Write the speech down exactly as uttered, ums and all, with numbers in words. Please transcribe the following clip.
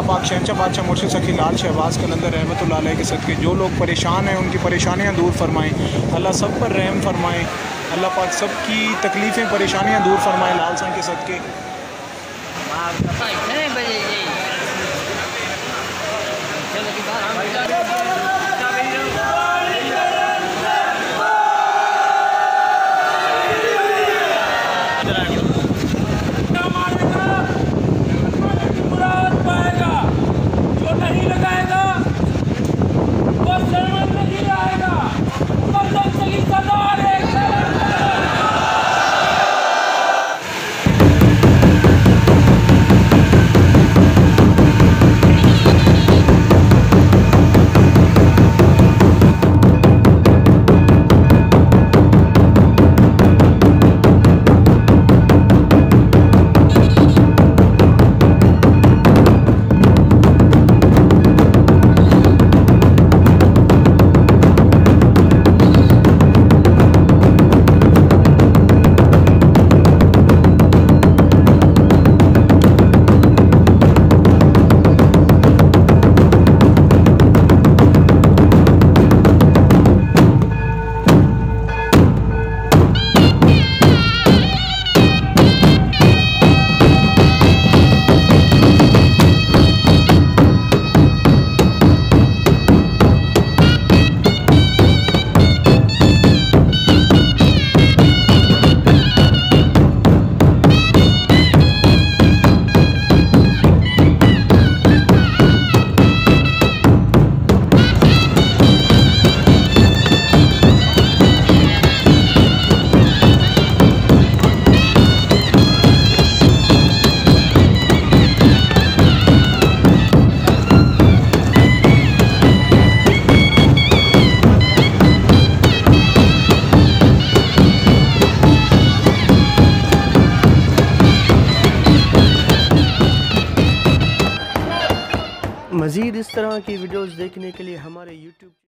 अल्लाह पाक शहंशाह बादशाह मुर्शिद सखी लाल शहबाज कलंदर रहमतुल्लाह अलैह के सदके जो लोग परेशान हैं उनकी परेशानियाँ दूर फरमाएँ। अल्लाह सब पर रहम फरमाएँ। अल्लाह पाक सब की तकलीफ़ें परेशानियाँ दूर फरमाएँ लाल सन के सदके। मज़ीद इस तरह की वीडियोज़ देखने के लिए हमारे यूट्यूब